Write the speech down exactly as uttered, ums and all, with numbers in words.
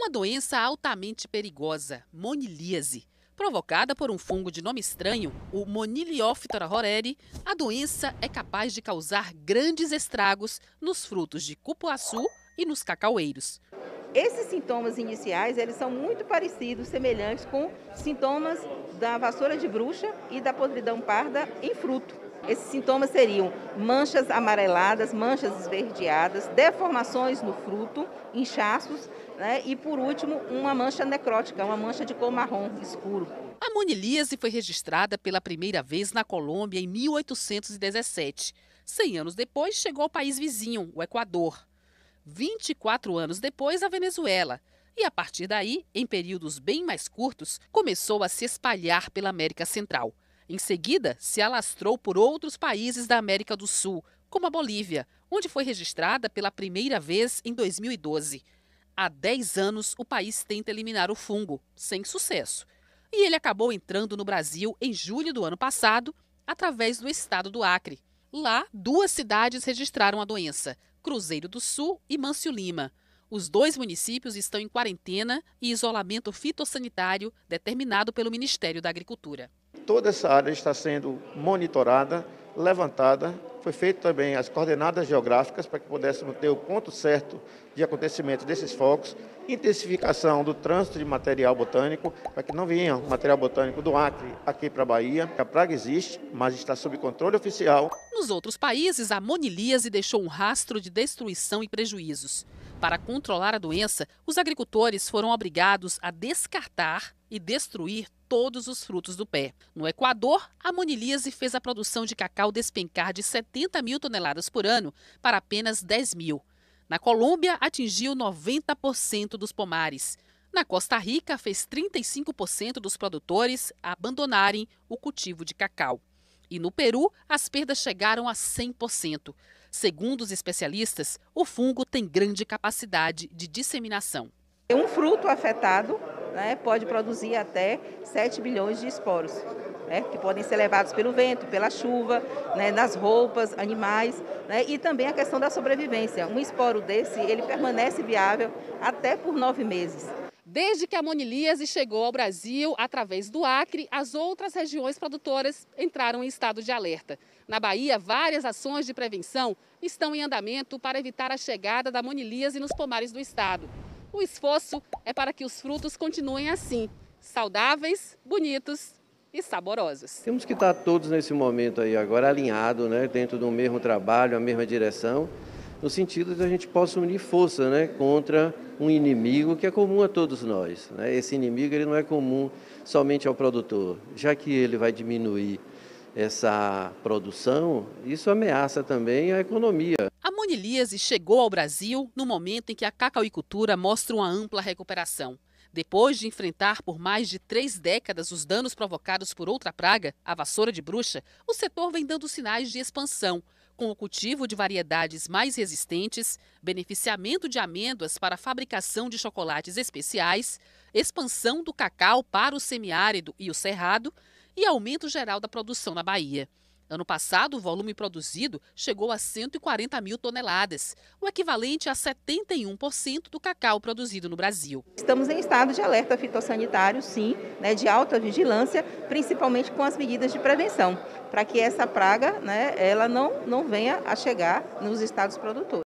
Uma doença altamente perigosa, monilíase. Provocada por um fungo de nome estranho, o Moniliophytora horeri, a doença é capaz de causar grandes estragos nos frutos de cupuaçu e nos cacaueiros. Esses sintomas iniciais, eles são muito parecidos, semelhantes com sintomas da vassoura de bruxa e da podridão parda em fruto. Esses sintomas seriam manchas amareladas, manchas esverdeadas, deformações no fruto, inchaços, né? E, por último, uma mancha necrótica, uma mancha de cor marrom escuro. A monilíase foi registrada pela primeira vez na Colômbia em mil oitocentos e dezessete. Cem anos depois, chegou ao país vizinho, o Equador. vinte e quatro anos depois, a Venezuela. E a partir daí, em períodos bem mais curtos, começou a se espalhar pela América Central. Em seguida, se alastrou por outros países da América do Sul, como a Bolívia, onde foi registrada pela primeira vez em dois mil e doze. Há dez anos, o país tenta eliminar o fungo, sem sucesso. E ele acabou entrando no Brasil em julho do ano passado, através do estado do Acre. Lá, duas cidades registraram a doença, Cruzeiro do Sul e Mâncio Lima. Os dois municípios estão em quarentena e isolamento fitossanitário determinado pelo Ministério da Agricultura. Toda essa área está sendo monitorada, levantada. Foi feito também as coordenadas geográficas para que pudéssemos ter o ponto certo de acontecimento desses focos, intensificação do trânsito de material botânico, para que não venha material botânico do Acre aqui para a Bahia. A praga existe, mas está sob controle oficial. Nos outros países, a monilíase deixou um rastro de destruição e prejuízos. Para controlar a doença, os agricultores foram obrigados a descartar e destruir todos os frutos do pé. No Equador, a monilíase fez a produção de cacau despencar de setenta mil toneladas por ano para apenas dez mil. Na Colômbia, atingiu noventa por cento dos pomares. Na Costa Rica, fez trinta e cinco por cento dos produtores abandonarem o cultivo de cacau. E no Peru, as perdas chegaram a cem por cento. Segundo os especialistas, o fungo tem grande capacidade de disseminação. Um fruto afetado, né, pode produzir até sete bilhões de esporos, né, que podem ser levados pelo vento, pela chuva, né, nas roupas, animais, né, e também a questão da sobrevivência. Um esporo desse, ele permanece viável até por nove meses. Desde que a monilíase chegou ao Brasil, através do Acre, as outras regiões produtoras entraram em estado de alerta. Na Bahia, várias ações de prevenção estão em andamento para evitar a chegada da monilíase nos pomares do estado. O esforço é para que os frutos continuem assim, saudáveis, bonitos e saborosos. Temos que estar todos nesse momento aí agora alinhados, né, dentro do mesmo trabalho, a mesma direção, no sentido de a gente possa unir força, né, contra um inimigo que é comum a todos nós, né? Esse inimigo ele não é comum somente ao produtor, já que ele vai diminuir essa produção, isso ameaça também a economia. A monilíase chegou ao Brasil no momento em que a cacauicultura mostra uma ampla recuperação. Depois de enfrentar por mais de três décadas os danos provocados por outra praga, a vassoura de bruxa, o setor vem dando sinais de expansão, com o cultivo de variedades mais resistentes, beneficiamento de amêndoas para a fabricação de chocolates especiais, expansão do cacau para o semiárido e o cerrado e aumento geral da produção na Bahia. Ano passado, o volume produzido chegou a cento e quarenta mil toneladas, o equivalente a setenta e um por cento do cacau produzido no Brasil. Estamos em estado de alerta fitossanitário, sim, né, de alta vigilância, principalmente com as medidas de prevenção, para que essa praga, né, ela não, não venha a chegar nos estados produtores.